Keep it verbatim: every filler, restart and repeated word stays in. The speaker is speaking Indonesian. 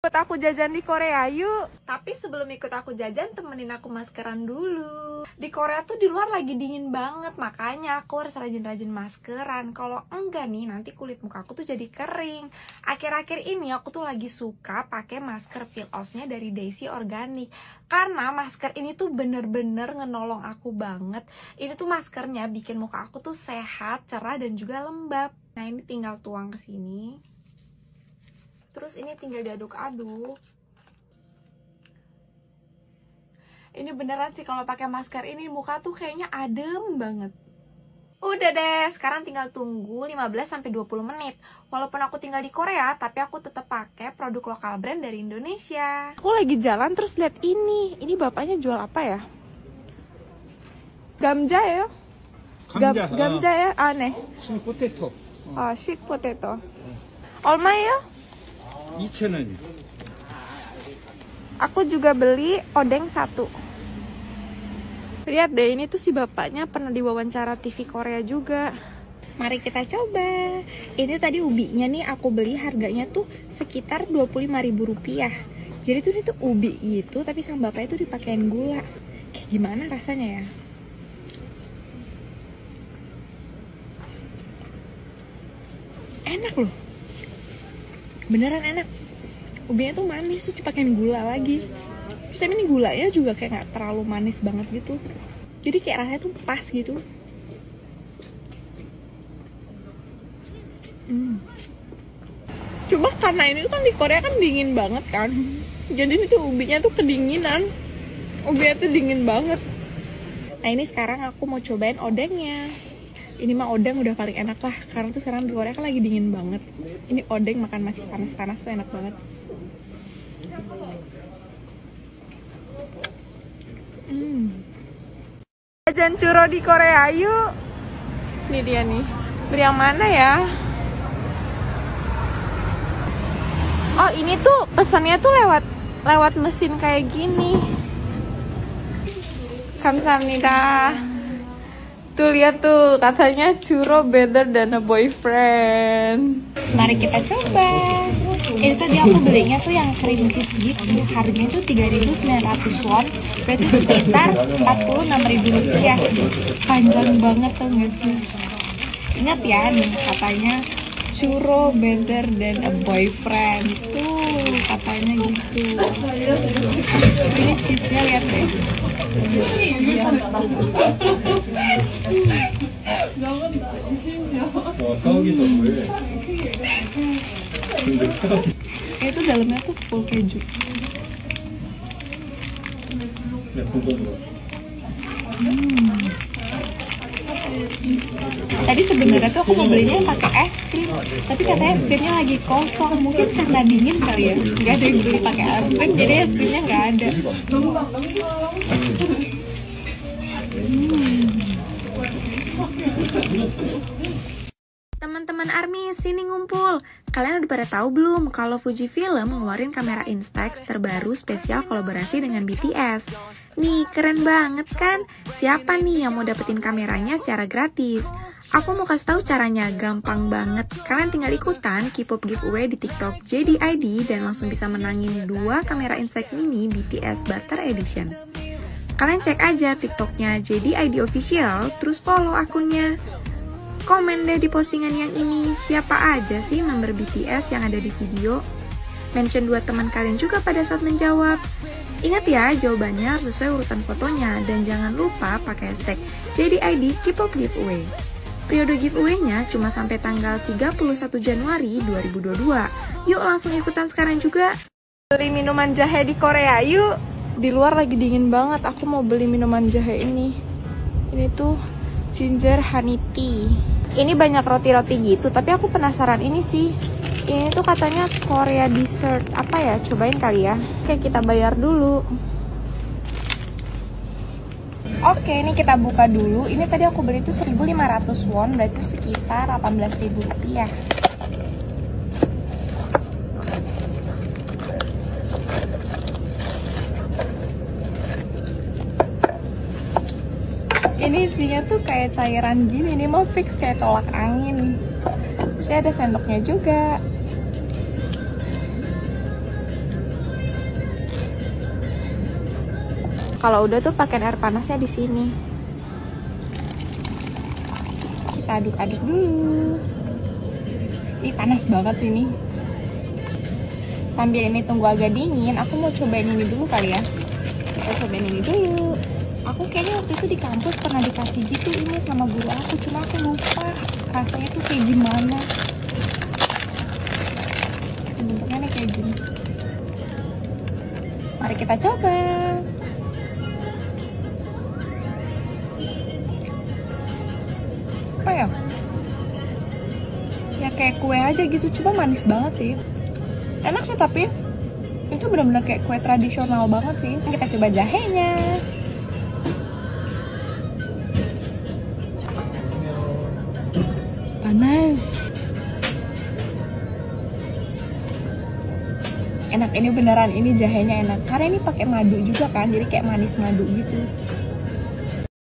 Ikut aku jajan di Korea yuk. Tapi sebelum ikut aku jajan, temenin aku maskeran dulu. Di Korea tuh di luar lagi dingin banget, makanya aku harus rajin-rajin maskeran. Kalau enggak nih, nanti kulit muka aku tuh jadi kering. Akhir-akhir ini aku tuh lagi suka pakai masker peel off-nya dari Daisy Organic. Karena masker ini tuh bener-bener ngenolong aku banget. Ini tuh maskernya bikin muka aku tuh sehat, cerah, dan juga lembab. Nah, ini tinggal tuang ke sini. Terus ini tinggal diaduk-aduk. Ini beneran sih kalau pakai masker ini muka tuh kayaknya adem banget. Udah deh, sekarang tinggal tunggu lima belas sampai dua puluh menit. Walaupun aku tinggal di Korea, tapi aku tetap pakai produk lokal brand dari Indonesia. Aku lagi jalan terus lihat ini. Ini bapaknya jual apa ya? Gamja ya? 감자. Gamja ya? Aneh. sweet potato. Ah, sweet potato. 얼마 ya? 이천 원. Aku juga beli odeng satu. Lihat deh, ini tuh si bapaknya pernah diwawancara T V Korea juga. Mari kita coba. Ini tadi ubinya nih aku beli harganya tuh sekitar dua puluh lima ribu rupiah. Jadi tuh ini tuh ubi gitu, tapi sama bapaknya tuh dipakein gula. Kayak gimana rasanya ya? Enak loh. Beneran enak. Ubinya tuh manis, tuh dipakein gula lagi. Terus ini gulanya juga kayak nggak terlalu manis banget gitu. Jadi kayak rasanya tuh pas gitu. Hmm. Cuma karena ini kan di Korea kan dingin banget kan. Jadi ini tuh ubinya tuh kedinginan. Ubinya tuh dingin banget. Nah ini sekarang aku mau cobain odengnya. Ini mah odeng udah paling enak lah, karena tuh sekarang di Korea kan lagi dingin banget. Ini odeng makan masih panas-panas tuh enak banget. Hmm. Jajan churro di Korea yuk. Ini dia nih. Beli yang mana ya? Oh ini tuh pesannya tuh lewat lewat mesin kayak gini. Kamsahamnida. Tuh lihat tuh, katanya churro better than a boyfriend. Mari kita coba. Ini tadi aku belinya tuh yang cream cheese gitu. Harganya tuh tiga ribu sembilan ratus won. Berarti sekitar empat puluh enam ribu rupiah. Panjang banget tuh nggak sih? Ingat ya nih katanya churro better than a boyfriend. Tuh katanya gitu. Ini cheese-nya lihat deh. Itu dalamnya tuh full keju. Hmm. Tadi sebenarnya tuh aku mau belinya pakai es krim, tapi katanya es krimnya lagi kosong. Mungkin karena dingin kali ya, nggak ada yang beli pakai es krim, jadi es krimnya nggak ada. Hmm. Teman-teman ARMY, sini ngumpul. Kalian udah pada tahu belum kalau Fujifilm ngeluarin kamera Instax terbaru spesial kolaborasi dengan B T S? Nih, keren banget kan? Siapa nih yang mau dapetin kameranya secara gratis? Aku mau kasih tahu caranya, gampang banget. Kalian tinggal ikutan K-pop giveaway di TikTok J D I D dan langsung bisa menangin dua kamera Instax mini B T S Butter Edition. Kalian cek aja TikToknya J D I D Official, terus follow akunnya. Komen deh di postingan yang ini, siapa aja sih member B T S yang ada di video? Mention dua teman kalian juga pada saat menjawab. Ingat ya, jawabannya harus sesuai urutan fotonya, dan jangan lupa pakai hashtag J D I D K-pop giveaway. Periode giveaway-nya cuma sampai tanggal tiga puluh satu Januari dua ribu dua puluh dua. Yuk langsung ikutan sekarang juga. Beli minuman jahe di Korea yuk. Di luar lagi dingin banget, aku mau beli minuman jahe ini. Ini tuh ginger honey tea. Ini banyak roti-roti gitu, tapi aku penasaran ini sih. Ini tuh katanya Korea dessert. Apa ya? Cobain kali ya. Oke, kita bayar dulu. Oke, ini kita buka dulu. Ini tadi aku beli tuh seribu lima ratus won, berarti sekitar delapan belas ribu rupiah. Ini isinya tuh kayak cairan gini, ini mau fix kayak tolak angin. Terus ada sendoknya juga. Kalau udah tuh pakai air panasnya di sini. Kita aduk-aduk dulu. Ih, panas banget ini. Sambil ini tunggu agak dingin, aku mau cobain ini dulu kali ya. Kita cobain ini dulu. Aku kayaknya waktu itu di kampus pernah dikasih gitu ini sama guru aku, cuma aku lupa rasanya tuh kayak gimana. Bentuknya nih kayak gini. Mari kita coba. Apa ya? Ya kayak kue aja gitu, cuma manis banget sih. Enak sih, tapi itu benar-benar kayak kue tradisional banget sih. Kita coba jahenya. Panas. Enak, ini beneran, ini jahenya enak. Karena ini pakai madu juga kan, jadi kayak manis madu gitu.